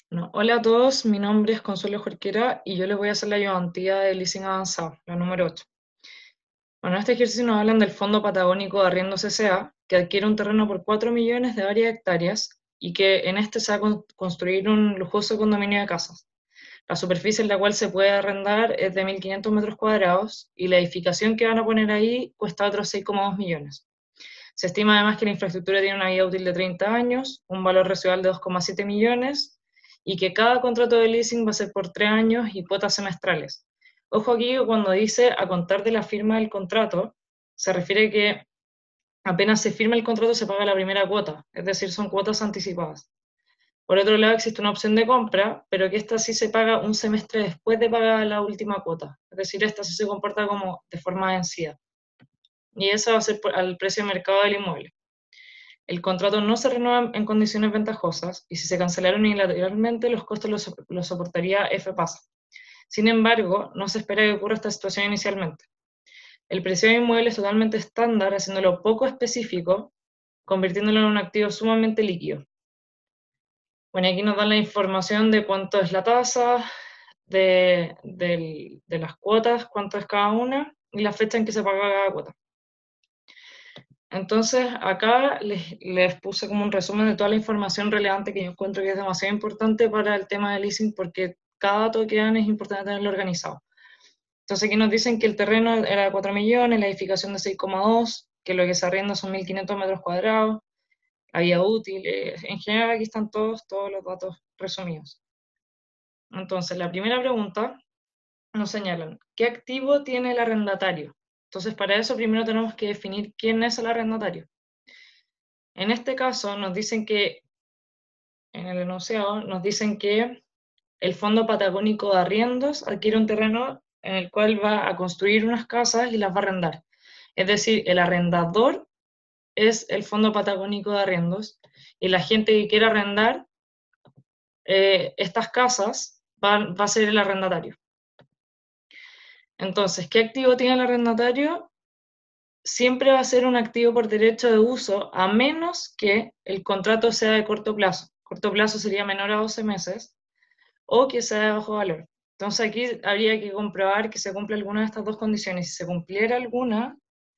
No, hola a todos, mi nombre es Consuelo Jorquera y yo les voy a hacer la ayudantía de leasing avanzado, la número 8. Bueno, en este ejercicio nos hablan del Fondo Patagónico de Arriendos S.A., que adquiere un terreno por 4 millones de varias hectáreas y que en este se va a construir un lujoso condominio de casas. La superficie en la cual se puede arrendar es de 1.500 metros cuadrados y la edificación que van a poner ahí cuesta otros 6,2 millones. Se estima además que la infraestructura tiene una vida útil de 30 años, un valor residual de 2,7 millones y que cada contrato de leasing va a ser por 3 años y cuotas semestrales. Ojo aquí cuando dice a contar de la firma del contrato, se refiere que apenas se firma el contrato se paga la primera cuota, es decir, son cuotas anticipadas. Por otro lado, existe una opción de compra, pero que esta sí se paga un semestre después de pagar la última cuota. Es decir, esta sí se comporta como de forma vencida. Y eso va a ser al precio de mercado del inmueble. El contrato no se renueva en condiciones ventajosas y si se cancelaron unilateralmente, los costos los soportaría FPASA. Sin embargo, no se espera que ocurra esta situación inicialmente. El precio de inmueble es totalmente estándar, haciéndolo poco específico, convirtiéndolo en un activo sumamente líquido. Bueno, aquí nos dan la información de cuánto es la tasa, de las cuotas, cuánto es cada una y la fecha en que se paga cada cuota. Entonces, acá les puse como un resumen de toda la información relevante que yo encuentro que es demasiado importante para el tema de leasing porque cada dato que dan es importante tenerlo organizado. Entonces, aquí nos dicen que el terreno era de 4 millones, la edificación de 6,2, que lo que se arrienda son 1.500 metros cuadrados, la vida útil, en general aquí están todos los datos resumidos. Entonces, la primera pregunta nos señalan, ¿qué activo tiene el arrendatario? Entonces, para eso primero tenemos que definir quién es el arrendatario. En este caso nos dicen que, en el enunciado, nos dicen que el Fondo Patagónico de Arriendos adquiere un terreno en el cual va a construir unas casas y las va a arrendar. Es decir, el arrendador es el Fondo Patagónico de Arriendos y la gente que quiera arrendar estas casas va a ser el arrendatario. Entonces, ¿qué activo tiene el arrendatario? Siempre va a ser un activo por derecho de uso, a menos que el contrato sea de corto plazo. Corto plazo sería menor a 12 meses, o que sea de bajo valor. Entonces aquí habría que comprobar que se cumple alguna de estas dos condiciones. Si se cumpliera alguna,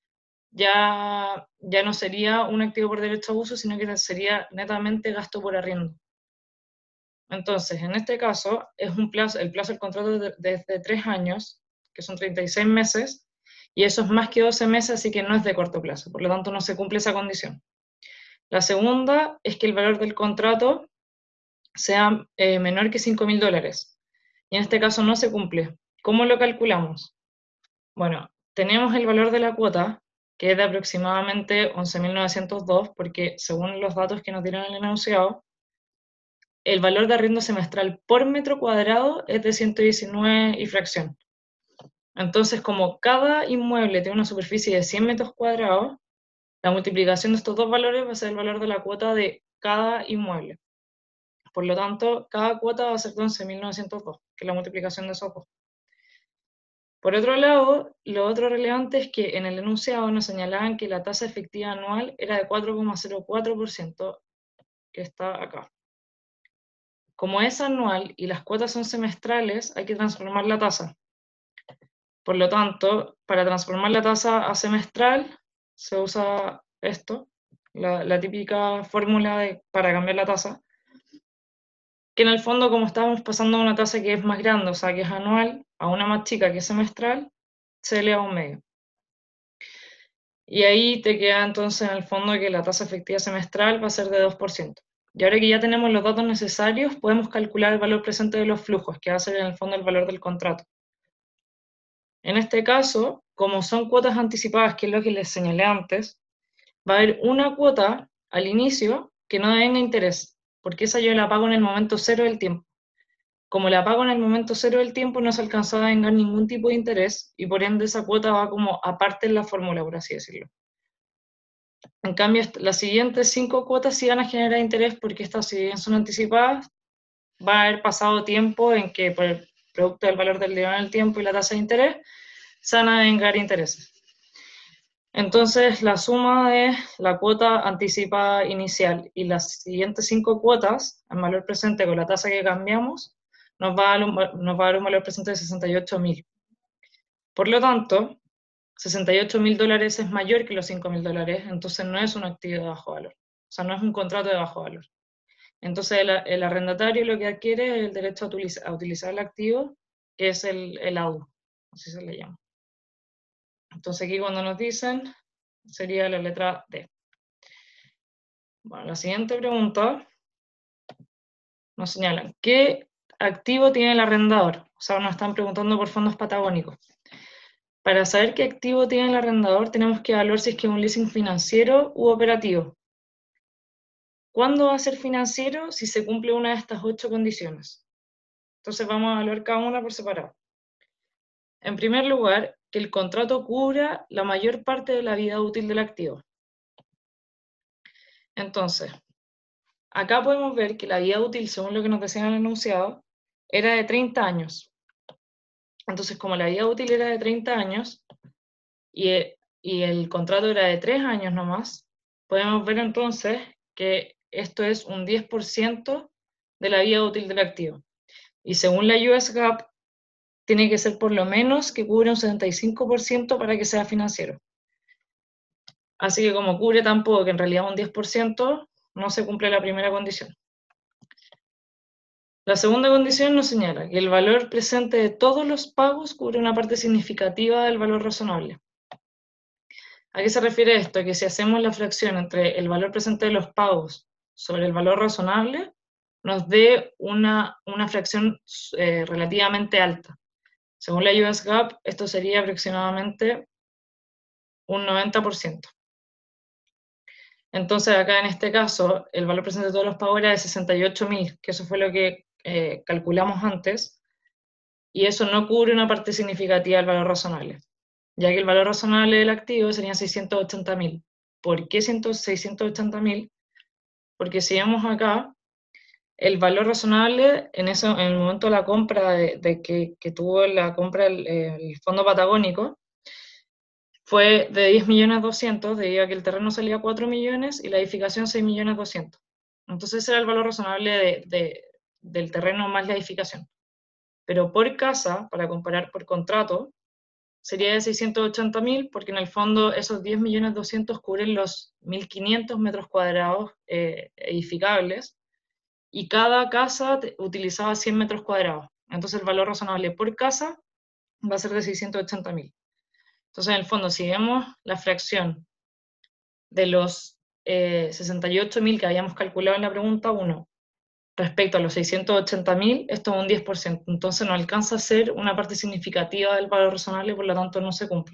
ya no sería un activo por derecho a uso, sino que sería netamente gasto por arriendo. Entonces, en este caso, es el plazo del contrato de 3 años, que son 36 meses, y eso es más que 12 meses, así que no es de corto plazo, por lo tanto no se cumple esa condición. La segunda es que el valor del contrato sea menor que $5.000, y en este caso no se cumple. ¿Cómo lo calculamos? Bueno, tenemos el valor de la cuota, que es de aproximadamente 11.902, porque según los datos que nos dieron en el enunciado, el valor de arriendo semestral por metro cuadrado es de 119 y fracción. Entonces, como cada inmueble tiene una superficie de 100 metros cuadrados, la multiplicación de estos dos valores va a ser el valor de la cuota de cada inmueble. Por lo tanto, cada cuota va a ser de 11.902, que es la multiplicación de esos dos. Por otro lado, lo otro relevante es que en el enunciado nos señalaban que la tasa efectiva anual era de 4,04%, que está acá. Como es anual y las cuotas son semestrales, hay que transformar la tasa. Por lo tanto, para transformar la tasa a semestral, se usa esto, la típica fórmula para cambiar la tasa, que en el fondo, como estábamos pasando a una tasa que es más grande, o sea, que es anual, a una más chica que es semestral, se eleva a un medio. Y ahí te queda entonces en el fondo que la tasa efectiva semestral va a ser de 2%. Y ahora que ya tenemos los datos necesarios, podemos calcular el valor presente de los flujos, que va a ser en el fondo el valor del contrato. En este caso, como son cuotas anticipadas, que es lo que les señalé antes, va a haber una cuota al inicio que no devenga interés, porque esa yo la pago en el momento cero del tiempo. Como la pago en el momento cero del tiempo, no se alcanza a devengar ningún tipo de interés y por ende esa cuota va como aparte en la fórmula, por así decirlo. En cambio, las siguientes 5 cuotas sí van a generar interés porque estas, si bien son anticipadas, va a haber pasado tiempo en que por el producto del valor del dinero en el tiempo y la tasa de interés, se van a devengar intereses. Entonces, la suma de la cuota anticipada inicial y las siguientes 5 cuotas, en valor presente con la tasa que cambiamos, nos va a dar un valor presente de 68.000. Por lo tanto, 68.000 dólares es mayor que los 5.000 dólares, entonces no es un activo de bajo valor. O sea, no es un contrato de bajo valor. Entonces, el arrendatario lo que adquiere es el derecho a utilizar el activo, que es el ADU, así se le llama. Entonces, aquí cuando nos dicen, sería la letra D. Bueno, la siguiente pregunta nos señalan, ¿qué activo tiene el arrendador? O sea, nos están preguntando por fondos patagónicos. Para saber qué activo tiene el arrendador, tenemos que evaluar si es que es un leasing financiero u operativo. ¿Cuándo va a ser financiero? Si se cumple una de estas 8 condiciones. Entonces vamos a evaluar cada una por separado. En primer lugar, que el contrato cubra la mayor parte de la vida útil del activo. Entonces, acá podemos ver que la vida útil, según lo que nos decían en el enunciado, era de 30 años. Entonces, como la vida útil era de 30 años y el contrato era de 3 años nomás, podemos ver entonces que esto es un 10% de la vida útil del activo. Y según la US GAAP, tiene que ser por lo menos que cubre un 75% para que sea financiero. Así que como cubre tan poco que en realidad un 10%, no se cumple la primera condición. La segunda condición nos señala que el valor presente de todos los pagos cubre una parte significativa del valor razonable. ¿A qué se refiere esto? Que si hacemos la fracción entre el valor presente de los pagos sobre el valor razonable, nos dé una fracción relativamente alta. Según la US GAAP, esto sería aproximadamente un 90%. Entonces, acá en este caso, el valor presente de todos los pagos era de 68.000, que eso fue lo que calculamos antes, y eso no cubre una parte significativa del valor razonable, ya que el valor razonable del activo serían 680.000. ¿Por qué 680.000? Porque si vemos acá, el valor razonable en el momento de la compra, que tuvo la compra el Fondo Patagónico, fue de 10.200.000, debido a que el terreno salía 4 millones y la edificación 6.200.000. Entonces ese era el valor razonable del terreno más la edificación. Pero por casa, para comparar por contrato, sería de 680.000, porque en el fondo esos 10.200.000 cubren los 1.500 metros cuadrados edificables, y cada casa utilizaba 100 metros cuadrados. Entonces el valor razonable por casa va a ser de 680.000. Entonces, en el fondo, si vemos la fracción de los 68.000 que habíamos calculado en la pregunta 1 respecto a los 680.000, esto es un 10%. Entonces, no alcanza a ser una parte significativa del valor razonable y por lo tanto no se cumple.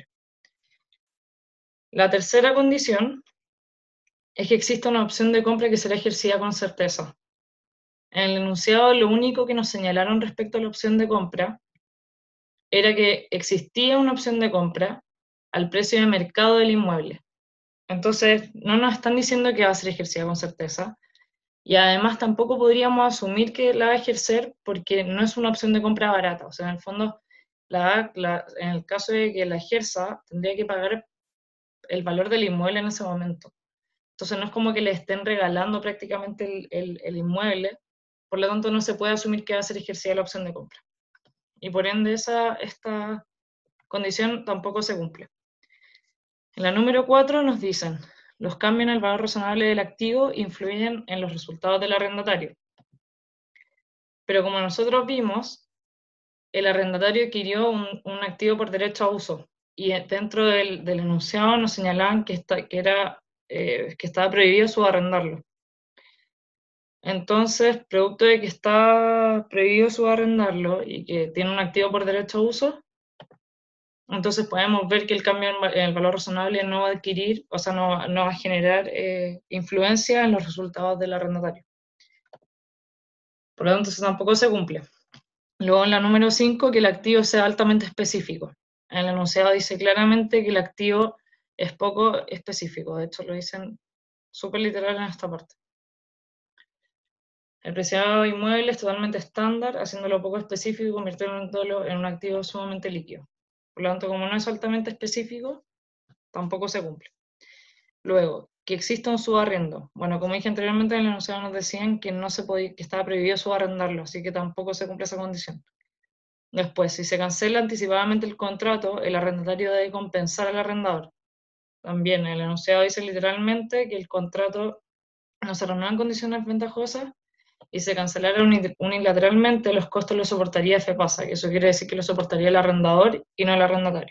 La tercera condición es que exista una opción de compra que será ejercida con certeza. En el enunciado, lo único que nos señalaron respecto a la opción de compra era que existía una opción de compra al precio de mercado del inmueble. Entonces, no nos están diciendo que va a ser ejercida con certeza, y además tampoco podríamos asumir que la va a ejercer porque no es una opción de compra barata. O sea, en el fondo, en el caso de que la ejerza, tendría que pagar el valor del inmueble en ese momento. Entonces, no es como que le estén regalando prácticamente el inmueble, por lo tanto, no se puede asumir que va a ser ejercida la opción de compra. Y por ende, esta condición tampoco se cumple. En la número 4 nos dicen, los cambios en el valor razonable del activo influyen en los resultados del arrendatario. Pero como nosotros vimos, el arrendatario adquirió un activo por derecho a uso, y dentro del enunciado nos señalaban que estaba prohibido subarrendarlo. Entonces, producto de que está prohibido subarrendarlo y que tiene un activo por derecho a uso, entonces podemos ver que el cambio en el valor razonable no va a adquirir, o sea, no va a generar influencia en los resultados del arrendatario. Por lo tanto, eso tampoco se cumple. Luego en la número 5, que el activo sea altamente específico. En el enunciado dice claramente que el activo es poco específico, de hecho lo dicen súper literal en esta parte. El preciado inmueble es totalmente estándar, haciéndolo poco específico y convirtiéndolo en un activo sumamente líquido. Por lo tanto, como no es altamente específico, tampoco se cumple. Luego, que exista un subarrendo. Bueno, como dije anteriormente, en el enunciado nos decían que no se podía, que estaba prohibido subarrendarlo, así que tampoco se cumple esa condición. Después, si se cancela anticipadamente el contrato, el arrendatario debe compensar al arrendador. También el enunciado dice literalmente que el contrato no se renueva en condiciones ventajosas y se cancelara unilateralmente, los costos los soportaría FEPASA, que eso quiere decir que lo soportaría el arrendador y no el arrendatario.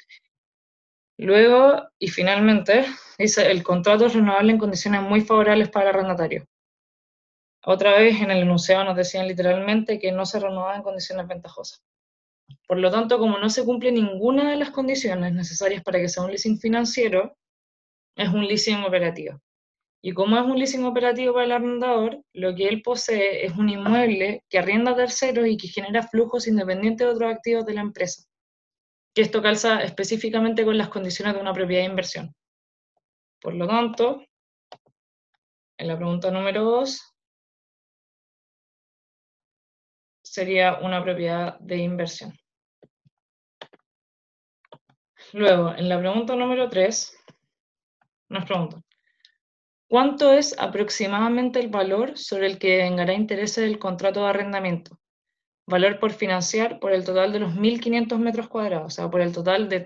Luego, y finalmente, dice, el contrato es renovable en condiciones muy favorables para el arrendatario. Otra vez en el enunciado nos decían literalmente que no se renovaba en condiciones ventajosas. Por lo tanto, como no se cumple ninguna de las condiciones necesarias para que sea un leasing financiero, es un leasing operativo. Y como es un leasing operativo para el arrendador, lo que él posee es un inmueble que arrienda a terceros y que genera flujos independientes de otros activos de la empresa. Que esto calza específicamente con las condiciones de una propiedad de inversión. Por lo tanto, en la pregunta número 2, sería una propiedad de inversión. Luego, en la pregunta número 3, nos preguntan, ¿cuánto es aproximadamente el valor sobre el que devengará intereses del contrato de arrendamiento? Valor por financiar por el total de los 1.500 metros cuadrados, o sea, por el total de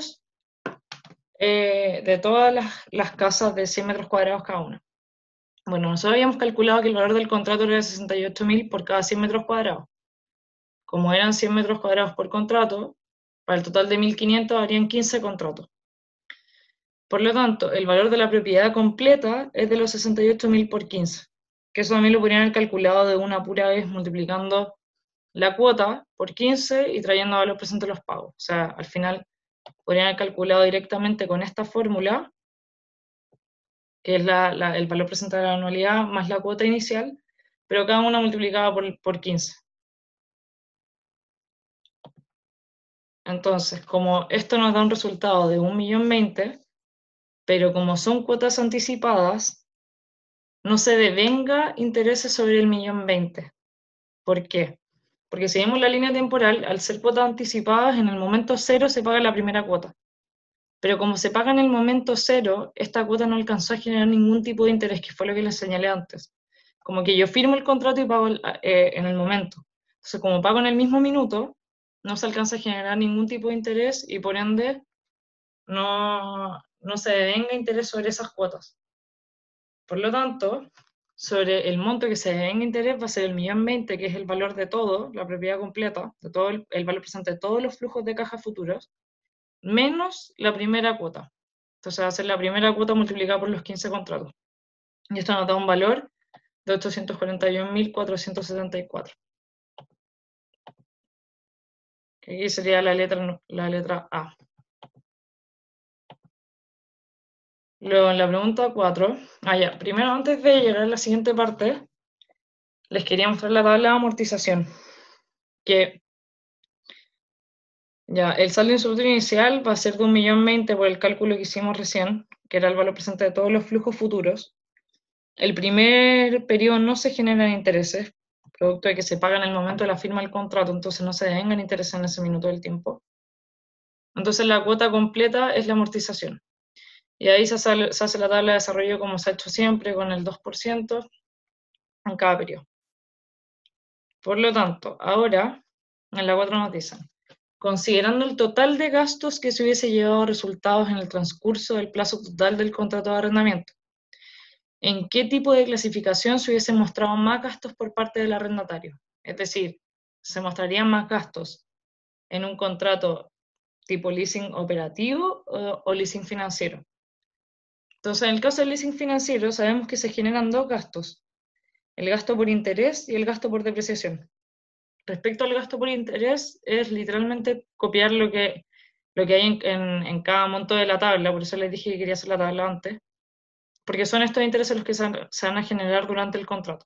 todas las casas de 100 metros cuadrados cada una. Bueno, nosotros habíamos calculado que el valor del contrato era de 68.000 por cada 100 metros cuadrados. Como eran 100 metros cuadrados por contrato, para el total de 1.500 habrían 15 contratos. Por lo tanto, el valor de la propiedad completa es de los 68.000 por 15, que eso también lo podrían haber calculado de una pura vez multiplicando la cuota por 15 y trayendo valor presente los pagos. O sea, al final podrían haber calculado directamente con esta fórmula, que es el valor presente de la anualidad más la cuota inicial, pero cada una multiplicada por 15. Entonces, como esto nos da un resultado de 1.020.000, pero como son cuotas anticipadas, no se devenga intereses sobre el 1.020.000. ¿Por qué? Porque si vemos la línea temporal, al ser cuotas anticipadas, en el momento cero se paga la primera cuota. Pero como se paga en el momento cero, esta cuota no alcanzó a generar ningún tipo de interés, que fue lo que les señalé antes. Como que yo firmo el contrato y pago en el momento. Entonces, como pago en el mismo minuto, no se alcanza a generar ningún tipo de interés y por ende no se devenga interés sobre esas cuotas. Por lo tanto, sobre el monto que se devenga interés va a ser el 1.020.000, que es el valor de todo, la propiedad completa, de todo el valor presente de todos los flujos de caja futuros, menos la primera cuota. Entonces va a ser la primera cuota multiplicada por los 15 contratos. Y esto nos da un valor de 841.474. Que aquí sería la letra A. Luego en la pregunta 4, primero antes de llegar a la siguiente parte, les quería mostrar la tabla de amortización. Que ya, el saldo insoluto inicial va a ser de 1.020.000 por el cálculo que hicimos recién, que era el valor presente de todos los flujos futuros. El primer periodo no se generan intereses, producto de que se paga en el momento de la firma del contrato, entonces no se devengan intereses en ese minuto del tiempo. Entonces la cuota completa es la amortización. Y ahí se hace la tabla de desarrollo como se ha hecho siempre, con el 2% en cada periodo. Por lo tanto, ahora, en la 4 nos dicen, considerando el total de gastos que se hubiese llevado a resultados en el transcurso del plazo total del contrato de arrendamiento, ¿en qué tipo de clasificación se hubiesen mostrado más gastos por parte del arrendatario? Es decir, ¿se mostrarían más gastos en un contrato tipo leasing operativo o leasing financiero? Entonces, en el caso del leasing financiero, sabemos que se generan dos gastos, el gasto por interés y el gasto por depreciación. Respecto al gasto por interés, es literalmente copiar lo que hay en cada monto de la tabla, por eso les dije que quería hacer la tabla antes, porque son estos intereses los que se van a generar durante el contrato.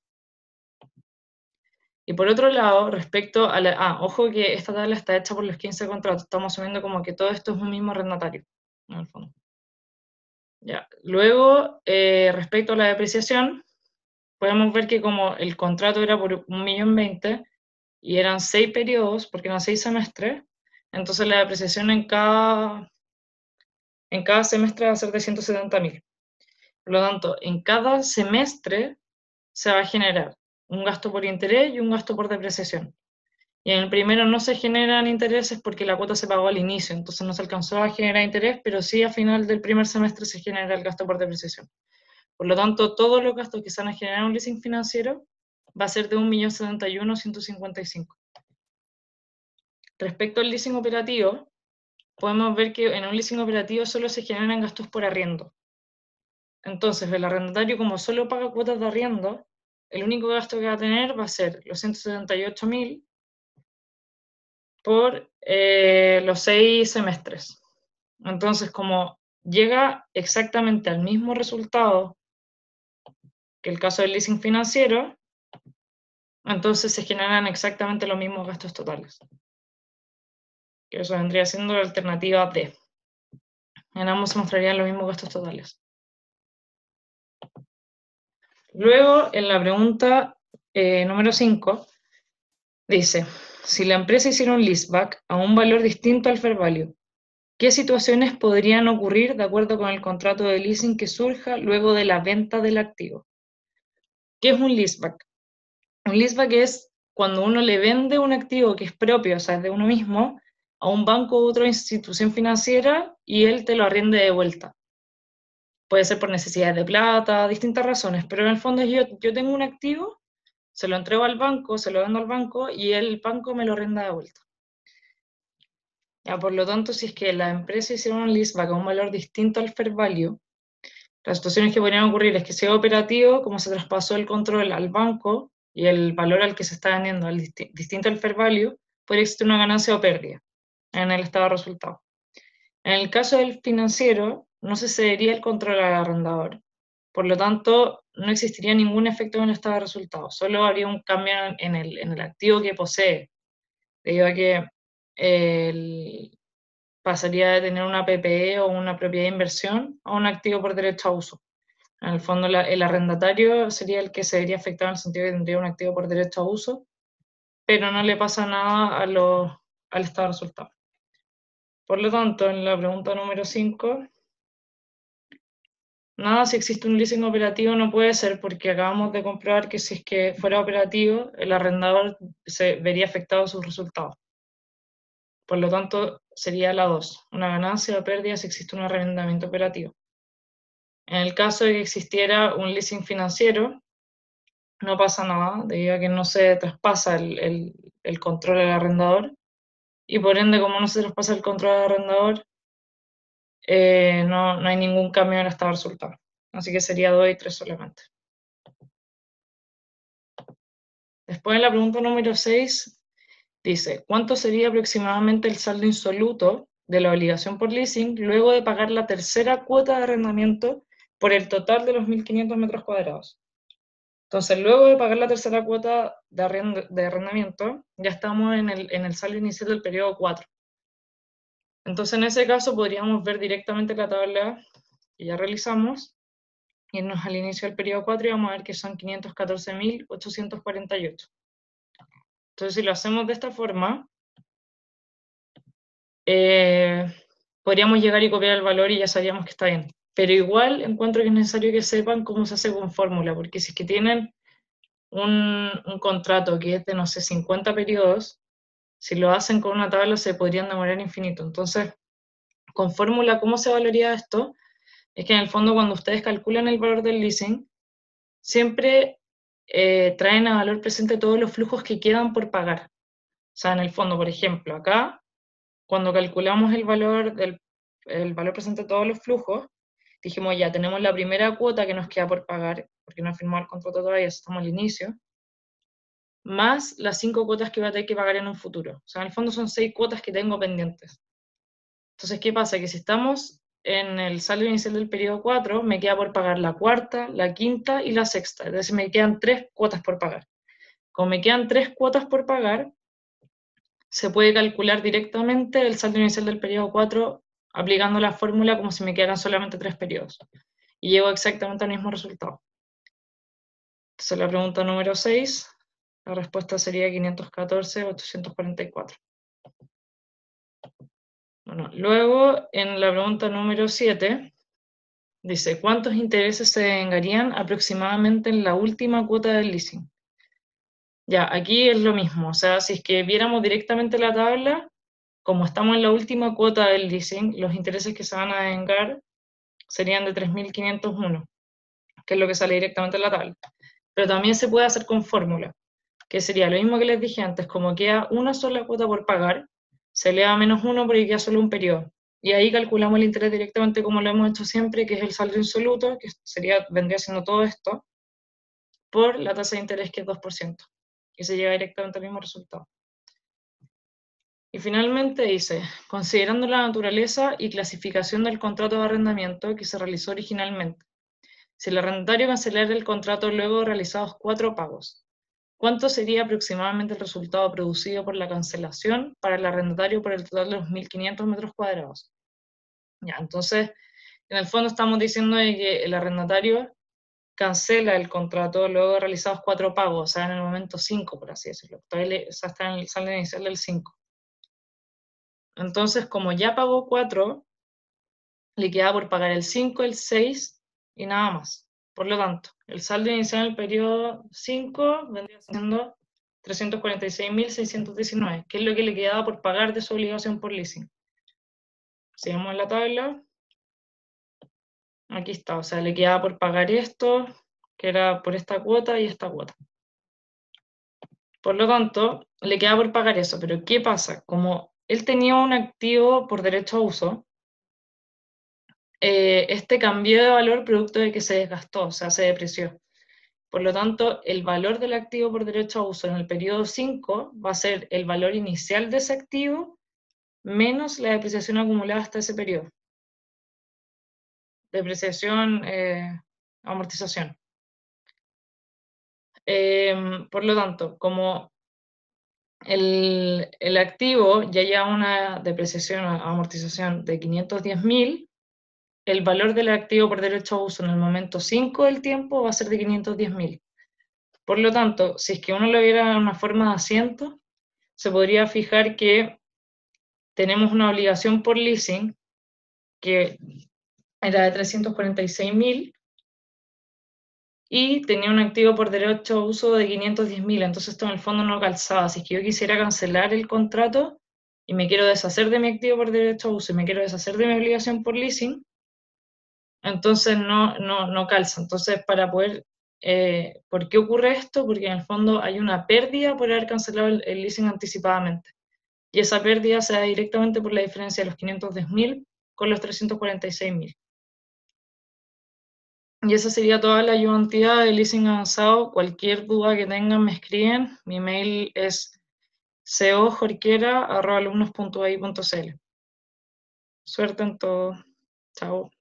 Y por otro lado, respecto a ojo que esta tabla está hecha por los 15 contratos, estamos asumiendo como que todo esto es un mismo arrendatario, en el fondo. Ya. Luego, respecto a la depreciación, podemos ver que como el contrato era por 1.020.000 y eran 6 periodos, porque eran 6 semestres, entonces la depreciación en cada en cada semestre va a ser de 170.000. Por lo tanto, en cada semestre se va a generar un gasto por interés y un gasto por depreciación. Y en el primero no se generan intereses porque la cuota se pagó al inicio, entonces no se alcanzó a generar interés, pero sí a final del primer semestre se genera el gasto por depreciación. Por lo tanto, todos los gastos que se van a generar en un leasing financiero va a ser de 1.071.155. Respecto al leasing operativo, podemos ver que en un leasing operativo solo se generan gastos por arriendo. Entonces, el arrendatario, como solo paga cuotas de arriendo, el único gasto que va a tener va a ser los 178.000 por los 6 semestres. Entonces, como llega exactamente al mismo resultado que el caso del leasing financiero, entonces se generan exactamente los mismos gastos totales. Que eso vendría siendo la alternativa D. En ambos se mostrarían los mismos gastos totales. Luego, en la pregunta número 5, dice, si la empresa hiciera un leaseback a un valor distinto al fair value, ¿qué situaciones podrían ocurrir de acuerdo con el contrato de leasing que surja luego de la venta del activo? ¿Qué es un leaseback? Un leaseback es cuando uno le vende un activo que es propio, o sea, es de uno mismo, a un banco u otra institución financiera y él te lo arriende de vuelta. Puede ser por necesidades de plata, distintas razones, pero en el fondo yo tengo un activo, se lo entrego al banco, se lo vendo al banco y el banco me lo arrenda de vuelta. Ya, por lo tanto, si es que la empresa hiciera un leaseback a un valor distinto al fair value, las situaciones que podrían ocurrir es que sea operativo, como se traspasó el control al banco y el valor al que se está vendiendo distinto al fair value, podría existir una ganancia o pérdida en el estado de resultado. En el caso del financiero, no se cedería el control al arrendador. Por lo tanto, no existiría ningún efecto en el estado de resultado, solo habría un cambio en el activo que posee, debido a que pasaría de tener una PPE o una propiedad de inversión a un activo por derecho a uso. En el fondo, el arrendatario sería el que se vería afectado en el sentido de que tendría un activo por derecho a uso, pero no le pasa nada al estado de resultado. Por lo tanto, en la pregunta número 5, nada, si existe un leasing operativo no puede ser porque acabamos de comprobar que si es que fuera operativo, el arrendador se vería afectado sus resultados. Por lo tanto, sería la 2, una ganancia o pérdida si existe un arrendamiento operativo. En el caso de que existiera un leasing financiero, no pasa nada, debido a que no se traspasa el control al arrendador, y por ende, como no se traspasa el control al arrendador, no hay ningún cambio en el estado de resultado. Así que sería 2 y 3 solamente. Después en la pregunta número 6 dice, ¿cuánto sería aproximadamente el saldo insoluto de la obligación por leasing luego de pagar la tercera cuota de arrendamiento por el total de los 1.500 metros cuadrados? Entonces, luego de pagar la tercera cuota de arrendamiento, ya estamos en el saldo inicial del periodo 4. Entonces, en ese caso, podríamos ver directamente la tabla que ya realizamos, irnos al inicio del periodo 4 y vamos a ver que son 514.848. Entonces, si lo hacemos de esta forma, podríamos llegar y copiar el valor y ya sabríamos que está bien. Pero igual encuentro que es necesario que sepan cómo se hace con fórmula, porque si es que tienen un contrato que es de, no sé, 50 periodos, si lo hacen con una tabla se podrían demorar infinito. Entonces, con fórmula, ¿cómo se valoría esto? Es que en el fondo cuando ustedes calculan el valor del leasing, siempre traen a valor presente todos los flujos que quedan por pagar. O sea, en el fondo, por ejemplo, acá, cuando calculamos el valor presente de todos los flujos, dijimos ya, tenemos la primera cuota que nos queda por pagar, porque no he firmado el contrato todavía, estamos al inicio, más las 5 cuotas que voy a tener que pagar en un futuro. O sea, en el fondo son 6 cuotas que tengo pendientes. Entonces, ¿qué pasa? Que si estamos en el saldo inicial del periodo 4, me queda por pagar la cuarta, la quinta y la sexta. Es decir, me quedan 3 cuotas por pagar. Como me quedan 3 cuotas por pagar, se puede calcular directamente el saldo inicial del periodo 4 aplicando la fórmula como si me quedaran solamente 3 periodos. Y llego exactamente al mismo resultado. Entonces, la pregunta número 6, la respuesta sería 514.844. Bueno, luego en la pregunta número 7 dice, ¿cuántos intereses se vengarían aproximadamente en la última cuota del leasing? Ya, aquí es lo mismo, o sea, si es que viéramos directamente la tabla, como estamos en la última cuota del leasing, los intereses que se van a vengar serían de 3.501, que es lo que sale directamente en la tabla. Pero también se puede hacer con fórmula, que sería lo mismo que les dije antes, como queda una sola cuota por pagar, se eleva a -1 porque queda solo un periodo. Y ahí calculamos el interés directamente como lo hemos hecho siempre, que es el saldo insoluto, que vendría siendo todo esto, por la tasa de interés que es 2%. Y se llega directamente al mismo resultado. Y finalmente dice, considerando la naturaleza y clasificación del contrato de arrendamiento que se realizó originalmente, si el arrendatario cancelara el contrato luego de realizados 4 pagos, ¿cuánto sería aproximadamente el resultado producido por la cancelación para el arrendatario por el total de los 1.500 metros cuadrados? Ya, entonces, en el fondo estamos diciendo de que el arrendatario cancela el contrato luego de realizados 4 pagos, o sea, en el momento 5, por así decirlo. Todavía está en el saldo inicial del 5. Entonces, como ya pagó 4, le queda por pagar el 5, el 6 y nada más. Por lo tanto, el saldo inicial en el periodo 5 vendría siendo 346.619, que es lo que le quedaba por pagar de su obligación por leasing. Sigamos en la tabla. Aquí está, o sea, le quedaba por pagar esto, que era por esta cuota y esta cuota. Por lo tanto, le queda por pagar eso. Pero ¿qué pasa? Como él tenía un activo por derecho a uso, este cambió de valor producto de que se desgastó, o sea, se depreció. Por lo tanto, el valor del activo por derecho a uso en el periodo 5 va a ser el valor inicial de ese activo menos la depreciación acumulada hasta ese periodo. Depreciación, amortización. Por lo tanto, como el activo ya lleva una depreciación o amortización de 510.000, el valor del activo por derecho a uso en el momento 5 del tiempo va a ser de 510.000. Por lo tanto, si es que uno lo viera en una forma de asiento, se podría fijar que tenemos una obligación por leasing que era de 346.000 y tenía un activo por derecho a uso de 510.000, entonces esto en el fondo no calzaba. Si es que yo quisiera cancelar el contrato y me quiero deshacer de mi activo por derecho a uso y me quiero deshacer de mi obligación por leasing, entonces no calza. Entonces, para poder, ¿por qué ocurre esto? Porque en el fondo hay una pérdida por haber cancelado el leasing anticipadamente. Y esa pérdida se da directamente por la diferencia de los 510.000 con los 346.000. Y esa sería toda la ayudantía de leasing avanzado. Cualquier duda que tengan me escriben. Mi mail es cojorquera@alumnos.ai.cl. Suerte en todo. Chao.